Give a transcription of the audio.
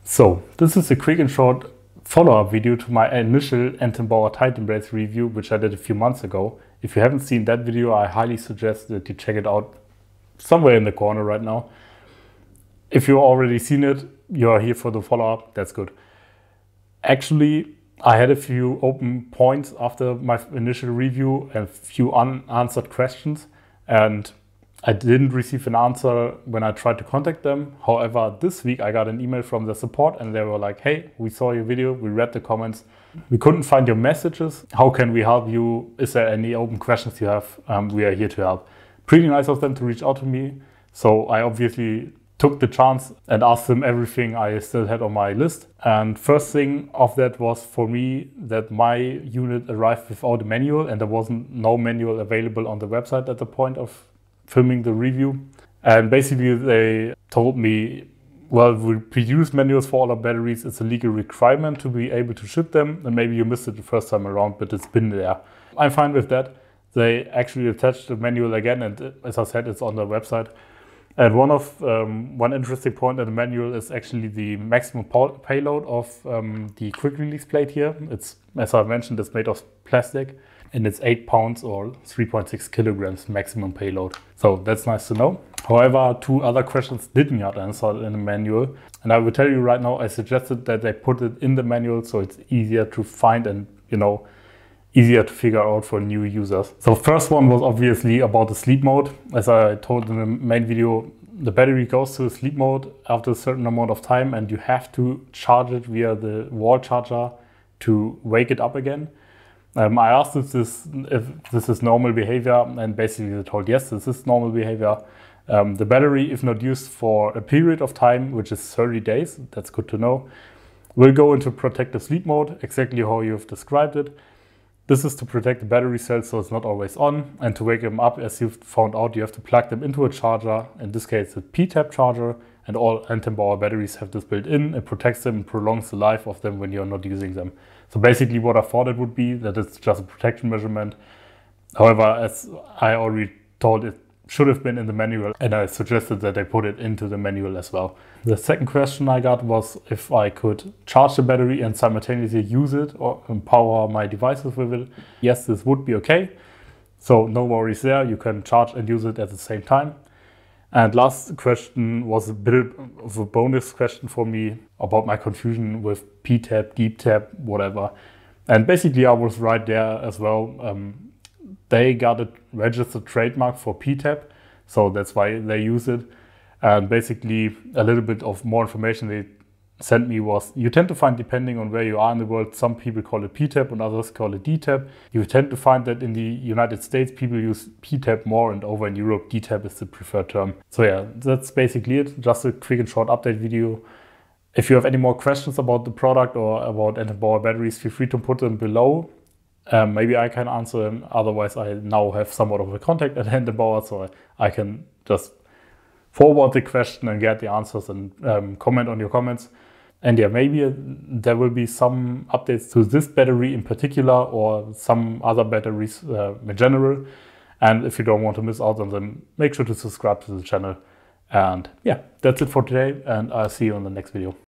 So this is a quick and short follow-up video to my initial Anton Bauer Titon Base review, which I did a few months ago. If you haven't seen that video, I highly suggest that you check it out somewhere in the corner right now. If you've already seen it, you're here for the follow-up, that's good. Actually, I had a few open points after my initial review and a few unanswered questions, and I didn't receive an answer when I tried to contact them. However, this week I got an email from the support and they were like, hey, we saw your video, we read the comments. We couldn't find your messages. How can we help you? Is there any open questions you have? We are here to help. Pretty nice of them to reach out to me. So I obviously took the chance and asked them everything I still had on my list. And first thing of that was for me that my unit arrived without a manual and there wasn't no manual available on the website at the point of filming the review. And basically they told me, well, we produce manuals for all our batteries. It's a legal requirement to be able to ship them. And maybe you missed it the first time around, but it's been there. I'm fine with that. They actually attached the manual again. And as I said, it's on their website. And one interesting point in the manual is actually the maximum payload of the quick release plate here. It's, as I mentioned, it's made of plastic. And it's 8 pounds or 3.6 kilograms maximum payload. So that's nice to know. However, two other questions didn't get answered in the manual. And I will tell you right now, I suggested that they put it in the manual so it's easier to find and, easier to figure out for new users. So first one was obviously about the sleep mode. As I told in the main video, the battery goes to sleep mode after a certain amount of time and you have to charge it via the wall charger to wake it up again. I asked if this is normal behavior, and basically they told yes, this is normal behavior. The battery, if not used for a period of time, which is 30 days, that's good to know, will go into protective sleep mode, exactly how you've described it. This is to protect the battery cells so it's not always on, and to wake them up, as you've found out, you have to plug them into a charger, in this case a P-type charger, and all Anton Bauer batteries have this built in. It protects them and prolongs the life of them when you're not using them. So basically what I thought it would be, that it's just a protection measurement. However, as I already told, it should have been in the manual and I suggested that they put it into the manual as well. The second question I got was if I could charge the battery and simultaneously use it or power my devices with it. Yes, this would be okay. So no worries there, you can charge and use it at the same time. And last question was a bit of a bonus question for me about my confusion with P-tap, deep-tap, whatever. And basically I was right there as well. They got a registered trademark for P-tap, so that's why they use it. And basically a little bit of more information they sent me was, you tend to find, depending on where you are in the world, some people call it P-tap and others call it D-tap. You tend to find that in the United States, people use P-tap more, and over in Europe, D-tap is the preferred term. So yeah, that's basically it. Just a quick and short update video. If you have any more questions about the product or about Anton Bauer batteries, feel free to put them below. Maybe I can answer them. Otherwise, I now have somewhat of a contact at Anton Bauer, so I can just forward the question and get the answers and comment on your comments. And yeah, maybe there will be some updates to this battery in particular or some other batteries in general. And if you don't want to miss out on them, make sure to subscribe to the channel. And yeah, that's it for today, and I'll see you on the next video.